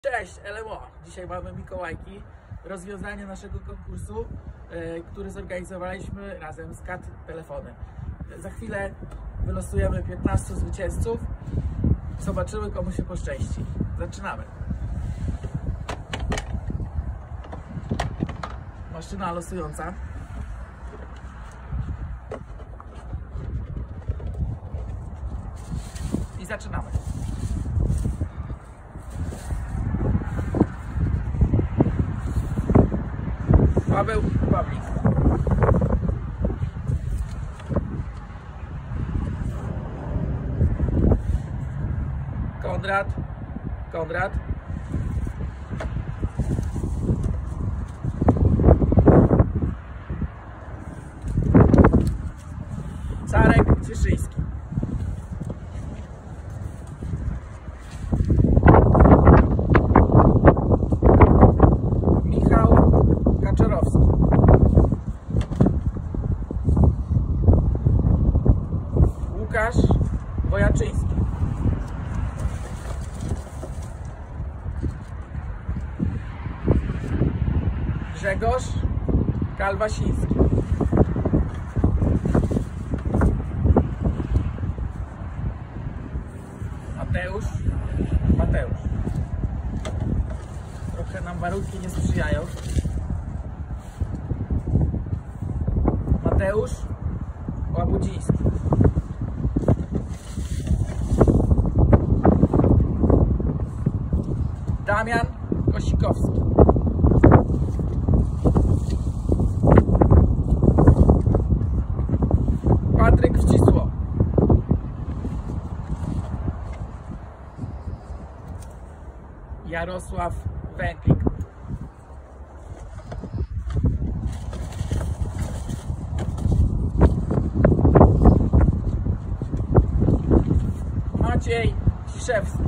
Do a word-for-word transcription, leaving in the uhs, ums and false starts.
Cześć, L M O! Dzisiaj mamy Mikołajki, rozwiązanie naszego konkursu, yy, który zorganizowaliśmy razem z Kat Telefonem. Za chwilę wylosujemy piętnastu zwycięzców. Zobaczymy, komu się poszczęści. Zaczynamy. Maszyna losująca. I zaczynamy. Paweł Pawlik. Konrad. Konrad. Czarek Cieszyński. Michał Kaczorowski. Łukasz Wojaczyński. Grzegorz Kalwasiński. Mateusz Mateusz. Trochę nam warunki nie sprzyjają. Mateusz Łabudziński. Damian Kosikowski. Patryk Wcisło. Jarosław Węglik. Maciej Ciszewski.